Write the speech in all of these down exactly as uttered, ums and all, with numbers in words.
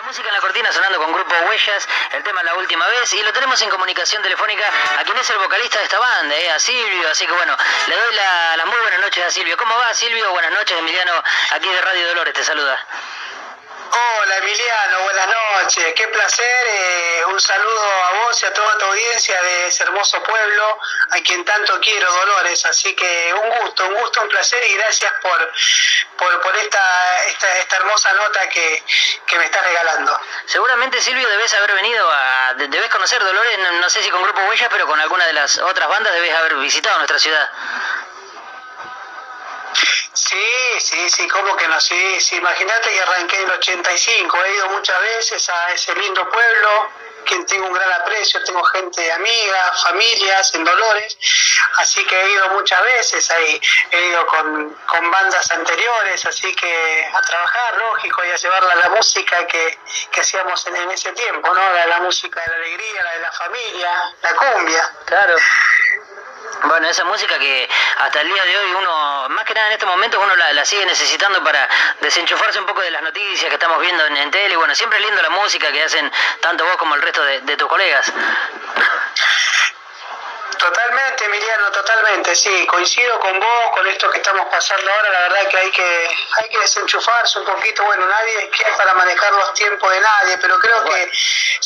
Música en la cortina sonando con Grupo Huellas, el tema La Última Vez, y lo tenemos en comunicación telefónica a quien es el vocalista de esta banda, eh, a Silvio, así que bueno, le doy la, las muy buenas noches a Silvio. ¿Cómo va, Silvio? Buenas noches, Emiliano, aquí de Radio Dolores, te saluda. Hola Emiliano, buenas noches, qué placer, eh, un saludo a vos y a toda tu audiencia de ese hermoso pueblo, a quien tanto quiero, Dolores, así que un gusto, un gusto, un placer y gracias por por, por esta, esta esta hermosa nota que, que me estás regalando. Seguramente, Silvio, debes haber venido a, debes conocer Dolores, no, no sé si con Grupo Huellas, pero con alguna de las otras bandas debes haber visitado nuestra ciudad. Sí, sí, sí, ¿cómo que no? Sí, sí, imagínate que arranqué en el ochenta y cinco, he ido muchas veces a ese lindo pueblo, quien tengo un gran aprecio, tengo gente amiga, familias en Dolores, así que he ido muchas veces ahí, he ido con, con bandas anteriores, así que a trabajar, lógico, y a llevarla la música que, que hacíamos en, en ese tiempo, ¿no? La, la música de la alegría, la de la familia, la cumbia. Claro. Bueno, esa música que hasta el día de hoy uno, más que nada en estos momentos, uno la, la sigue necesitando para desenchufarse un poco de las noticias que estamos viendo en, en tele. Y bueno, siempre es lindo la música que hacen tanto vos como el resto de, de tus colegas. Totalmente, Emiliano, totalmente, sí, coincido con vos, con esto que estamos pasando ahora, la verdad que hay que hay que desenchufarse un poquito, bueno, nadie es quien para manejar los tiempos de nadie, pero creo bueno. que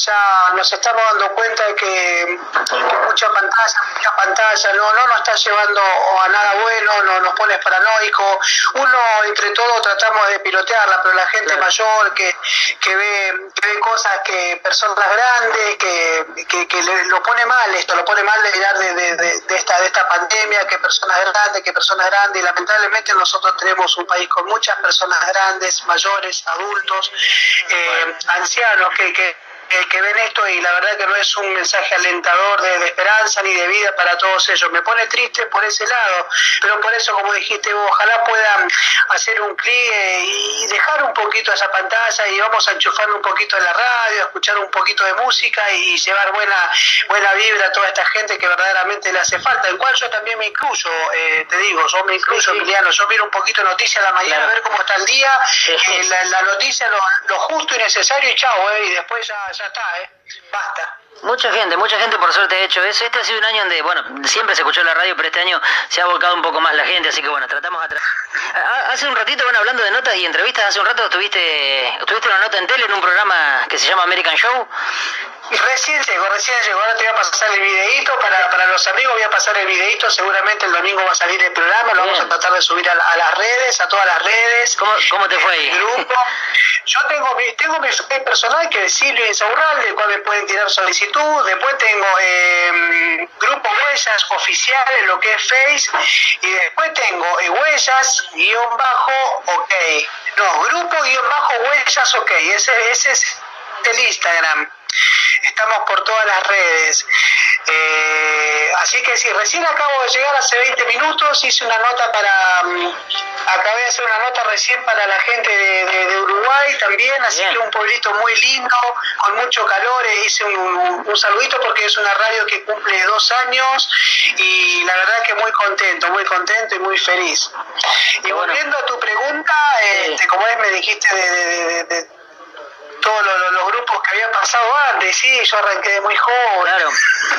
ya nos estamos dando cuenta de que, que mucha pantalla, mucha pantalla, no, no nos está llevando a nada bueno, no, nos pone paranoico, uno entre todos tratamos de pilotearla, pero la gente claro. mayor que, que ve que ve cosas que personas grandes, que, que, que le, lo pone mal esto, lo pone mal de mirar de De, de, de, esta, de esta pandemia, que personas grandes, que personas grandes, y lamentablemente nosotros tenemos un país con muchas personas grandes, mayores, adultos, eh, ancianos, que, que que ven esto y la verdad que no es un mensaje alentador de, de esperanza ni de vida para todos ellos. Me pone triste por ese lado, pero por eso, como dijiste vos, ojalá puedan hacer un clic y dejar un poquito esa pantalla y vamos a enchufar un poquito de la radio, escuchar un poquito de música y llevar buena buena vibra a toda esta gente que verdaderamente le hace falta, en cual yo también me incluyo, eh, te digo, yo me incluyo, sí, sí. Emiliano, yo miro un poquito de noticias a la mañana, claro. a ver cómo está el día, eh, la, la noticia, lo, lo justo y necesario y chao, eh, y después ya ya está, eh, basta. Mucha gente, mucha gente por suerte ha hecho eso. Este ha sido un año donde, bueno, siempre se escuchó la radio, pero este año se ha volcado un poco más la gente, así que bueno, tratamos a... Tra hace un ratito, bueno, hablando de notas y entrevistas, hace un rato tuviste, tuviste una nota en tele en un programa que se llama American Show. Recién llegó, recién llegó, ahora te voy a pasar el videíto, para, para los amigos voy a pasar el videíto, seguramente el domingo va a salir el programa, lo Bien. vamos a tratar de subir a, a las redes, a todas las redes. ¿Cómo, cómo te fue ahí? Grupo. Yo tengo mi, tengo mi Facebook personal que es Silvio Insaurralde, del cual me pueden tirar solicitud, después tengo eh, Grupo Huellas Oficial en lo que es Face, y después tengo eh, Huellas guión bajo ok, no, Grupo guión bajo Huellas ok, ese, ese es el Instagram. Estamos por todas las redes, eh, así que sí, recién acabo de llegar hace veinte minutos, hice una nota para, um, acabé de hacer una nota recién para la gente de, de, de Uruguay también, así Bien. que un pueblito muy lindo, con mucho calor, eh, hice un, un, un saludito porque es una radio que cumple dos años y la verdad que muy contento, muy contento y muy feliz. Y bueno. volviendo a tu pregunta, sí. este, como es, me dijiste de... de, de, de todos los, los grupos que había pasado antes, sí, yo arranqué de muy joven. Claro.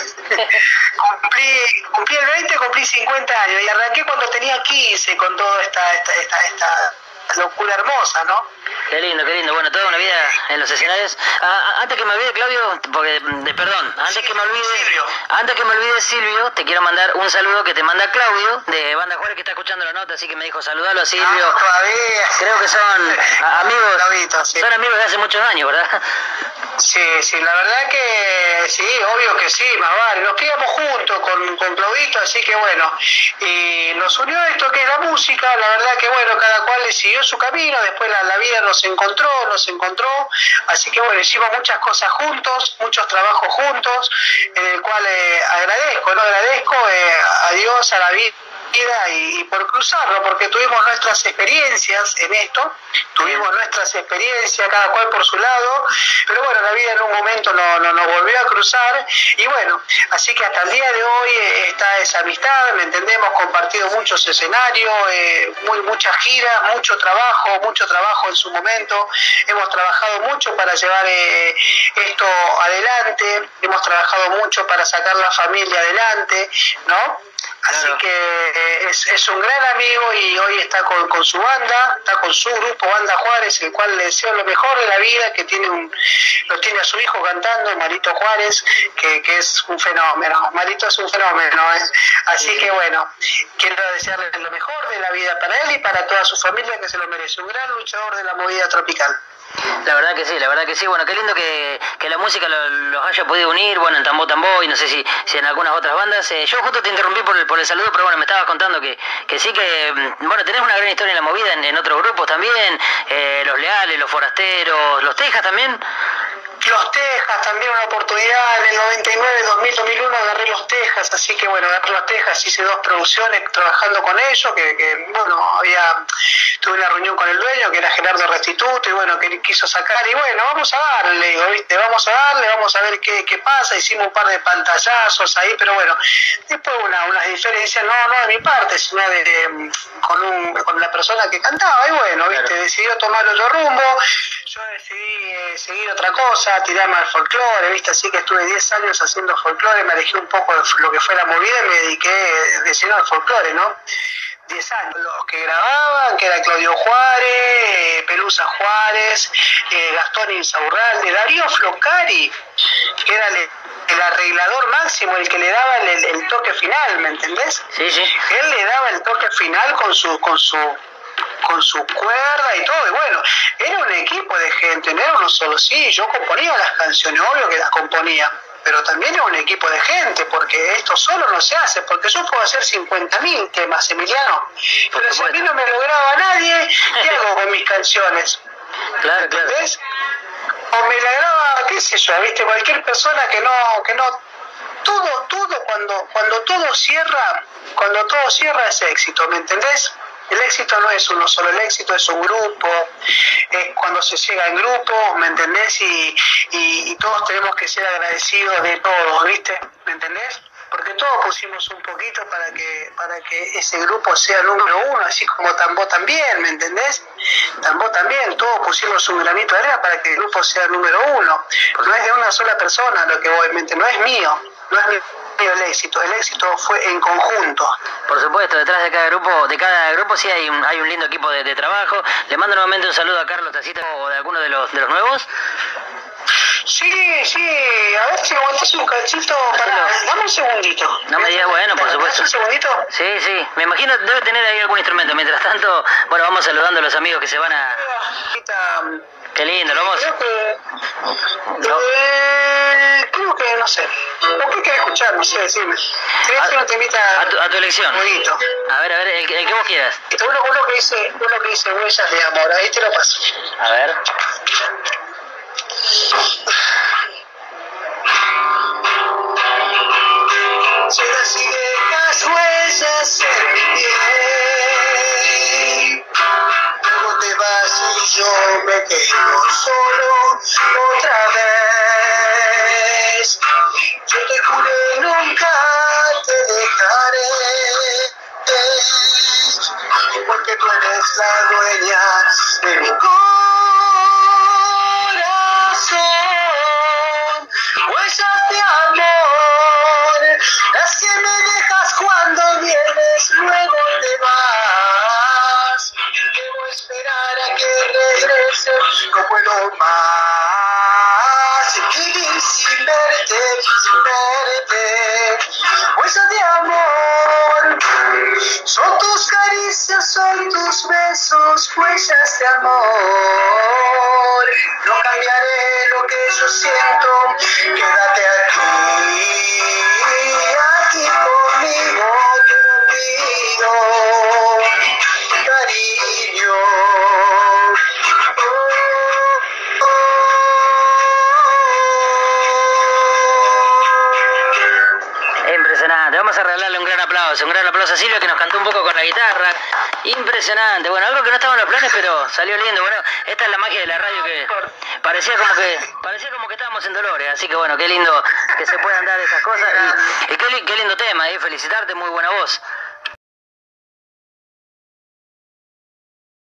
cumplí, cumplí el veinte, cumplí cincuenta años y arranqué cuando tenía quince con toda esta, esta, esta, esta locura hermosa, ¿no? Qué lindo, qué lindo. Bueno, toda una vida en los escenarios. Ah, antes que me olvide, Claudio, porque, de, perdón, antes sí, que me olvide, Silvio. antes que me olvide, Silvio, te quiero mandar un saludo que te manda Claudio, de Banda Juárez, que está escuchando la nota, así que me dijo saludalo a Silvio. Ah, todavía. Creo que son amigos, Claudito, sí. son amigos de hace muchos años, ¿verdad? Sí, sí, la verdad que sí, obvio que sí, más vale. Nos criamos juntos con, con Claudito, así que bueno, y nos unió esto que es la música, la verdad que bueno, cada cual le siguió su camino, después la, la vida nos encontró, nos encontró, así que bueno, hicimos muchas cosas juntos, muchos trabajos juntos, en el cual eh, agradezco, no agradezco eh, a Dios, a la vida, y, y por cruzarlo, porque tuvimos nuestras experiencias en esto, tuvimos nuestras experiencias, cada cual por su lado, pero bueno, la vida en un momento no, no, nos volvió a cruzar, y bueno, así que hasta el día de hoy eh, está esa amistad, ¿me entendemos? Compartido muchos escenarios, eh, muy, muchas giras, mucho trabajo, mucho trabajo en su momento, hemos trabajado mucho para llevar eh, esto adelante, hemos trabajado mucho para sacar la familia adelante, ¿no? Así claro. que eh, es, es un gran amigo y hoy está con, con su banda, está con su grupo Banda Juárez, el cual le deseo lo mejor de la vida, que tiene un, lo tiene a su hijo cantando, Marito Juárez, que, que es un fenómeno, Marito es un fenómeno, ¿eh? Así sí. que bueno, quiero desearle lo mejor de la vida para él y para toda su familia, que se lo merece, un gran luchador de la movida tropical. La verdad que sí, la verdad que sí. Bueno, qué lindo que, que la música los, los haya podido unir, bueno, en Tambo Tambo y no sé si, si en algunas otras bandas. Eh, yo justo te interrumpí por el, por el saludo, pero bueno, me estabas contando que, que sí que, bueno, tenés una gran historia en la movida, en, en otros grupos también, eh, Los Leales, Los Forasteros, Los Tejas también. Los Tejas, también una oportunidad en el noventa y nueve, dos mil, dos mil uno agarré Los Tejas, así que bueno, agarré Los Tejas, hice dos producciones trabajando con ellos, que, que bueno, había, tuve una reunión con el dueño, que era Gerardo Restituto, y bueno, que quiso sacar, y bueno, vamos a darle, digo, ¿viste? Vamos a darle, vamos a ver qué, qué pasa, hicimos un par de pantallazos ahí, pero bueno, después una, unas diferencias, no, no de mi parte, sino de, de con, un, con la persona que cantaba, y bueno, ¿viste? Claro. Decidió tomar otro rumbo, yo decidí eh, seguir otra cosa, tirarme al folclore, ¿viste? Así que estuve diez años haciendo folclore, me alejé un poco de lo que fue la movida y me dediqué de lleno al folclore, ¿no? diez años. Los que grababan, que era Claudio Juárez, eh, Pelusa Juárez, eh, Gastón Insaurralde, Darío Flocari, que era el, el arreglador máximo, el que le daba el, el, el toque final, ¿me entendés? Sí, sí. Él le daba el toque final con su... con su con su cuerda y todo, y bueno, era un equipo de gente, no era uno solo, sí, yo componía las canciones, obvio que las componía, pero también era un equipo de gente, porque esto solo no se hace, porque yo puedo hacer cincuenta mil temas, Emiliano, pero si a mí no me lo graba nadie, ¿qué hago con mis canciones? Claro, ¿entendés? Claro. O me la graba, qué sé yo, viste, cualquier persona que no, que no, todo, todo, cuando, cuando todo cierra, cuando todo cierra es éxito, ¿me entendés? El éxito no es uno solo, el éxito es un grupo, es cuando se llega en grupo, ¿me entendés? Y, y, y todos tenemos que ser agradecidos de todos, ¿viste? ¿Me entendés? Porque todos pusimos un poquito para que para que ese grupo sea número uno, así como Tambo también, ¿me entendés? Tambo también, todos pusimos un granito de arena para que el grupo sea número uno. No es de una sola persona lo que voy, no es mío, no es mío. El éxito, el éxito fue en conjunto. Por supuesto, detrás de cada grupo, de cada grupo sí hay un, hay un lindo equipo de, de trabajo. Le mando nuevamente un saludo a Carlos Tacita o de alguno de los de los nuevos. Sí, sí, a ver si aguantas un cachito, para, dame un segundito. No me digas, bueno, por supuesto. ¿Un segundito? Sí, sí, me imagino debe tener ahí algún instrumento. Mientras tanto, bueno, vamos saludando a los amigos que se van a... Qué lindo, lo vamos... Creo que... No. Eh, creo que, no sé. ¿Por qué querés escuchar? No sé, decime. Quería hacer una temita... A tu, a tu elección. Bonito. A ver, a ver, el, el que vos quieras. Uno, uno, que dice, uno que dice Huellas de Amor, ahí te lo paso. A ver. Llegas y dejas huellas en mi piel, luego te vas y yo me quedo solo otra vez. Yo te juré nunca te dejaré, porque tú eres la dueña de mi corazón. Huellas de amor, las que me dejas cuando vienes, luego te vas. Debo esperar a que regreses, no puedo más vivir sin verte, sin verte. Huellas de amor, son tus caricias, son tus besos, huellas de amor. No cambiaré lo que yo siento, quédate aquí, aquí conmigo, te lo pido, cariño. Oh, oh. Impresionante, vamos a regalarle un gran aplauso, un gran aplauso. Rosa Silvia, que nos cantó un poco con la guitarra. Impresionante. Bueno, algo que no estaba en los planes, pero salió lindo. Bueno, esta es la magia de la radio, que parecía como que parecía como que estábamos en Dolores. Así que bueno, qué lindo que se puedan dar esas cosas. Y, y qué, qué lindo tema, ¿eh? Felicitarte, muy buena voz.